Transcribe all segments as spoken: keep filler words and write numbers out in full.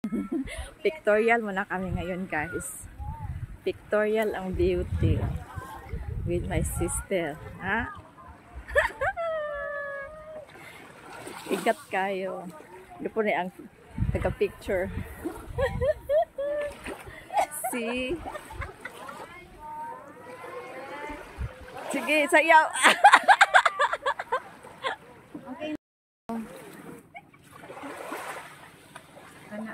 Pictorial muna kami ngayon, guys. Pictorial ang beauty with my sister. Ha? Ikat kayo. Ito po na ang taga-picture. See? Sige, sayaw! Okay. Ana.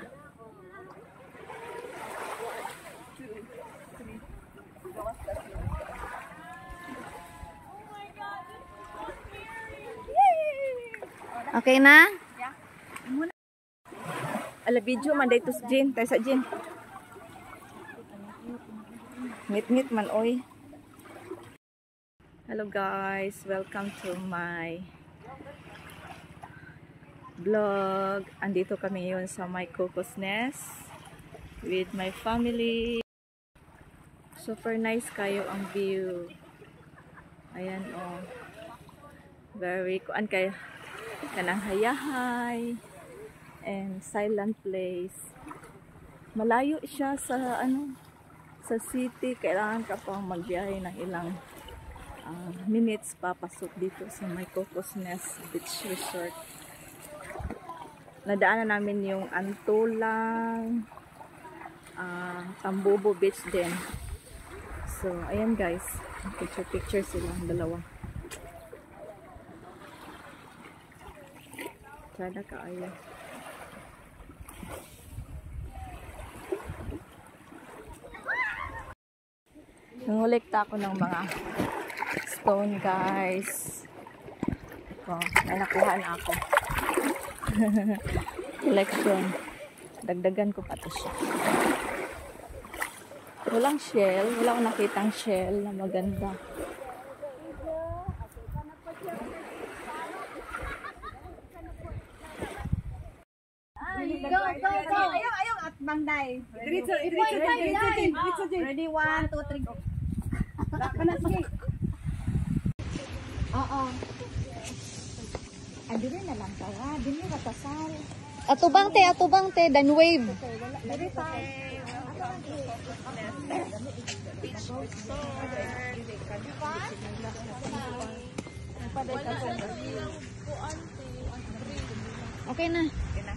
Okay na? Yeah. Ala video man dito sa Jin, tayo sa Jin. Ngit-ngit man oy. Hello guys, welcome to my vlog. Andito kami ngayon sa my Cocos Nest with my family. Super nice kayo ang view. Ayan oh. Very kuan kay kanang hayahay and silent place. Malayo siya sa ano sa city, kailangan ka pang magbiyahe ng ilang uh, minutes papasok dito sa my Cocos Nest Beach Resort. Nadaanan namin yung Antulang, uh, Tambobo Beach din. So ayan guys, picture picture silang dalawa. Sada ka ayo. Nangolekta ako ng mga stone guys. Oh, may nakuha na ako. Collection. Dagdagan ko pa to siya. Walang shell. Wala akong nakitang shell na maganda. Go, go, go. Ayaw, ayaw at banday. Diretso, diretso, diretso. Ready, one, two, three, go. Lakpan na, sige. Oo. Ay, dili na lang ka. Dili na kasal. Atubang te, atubang te, dan wave. Dili pa. Okay na.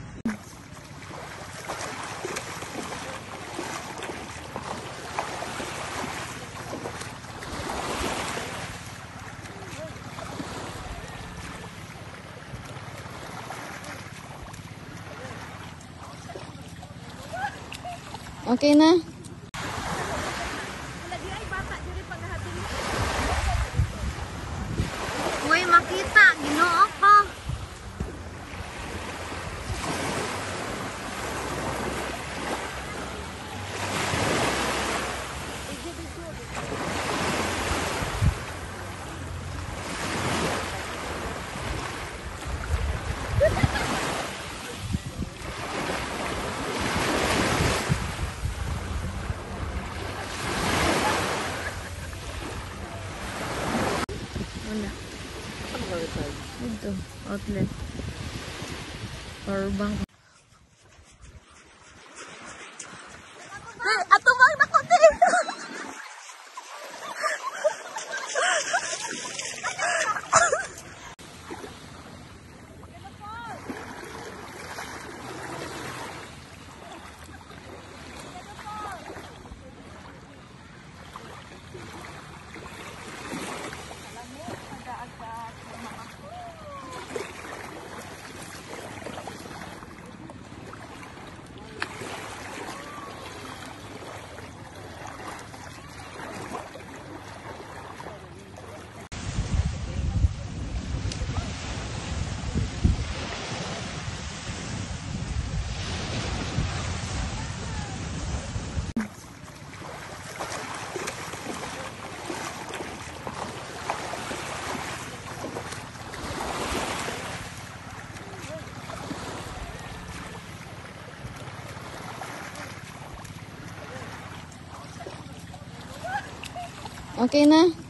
Okay na. Uy, makita. Ginoo ko. Ito, outlet. Power bank. Hey, ato bang nakutin? Okay na?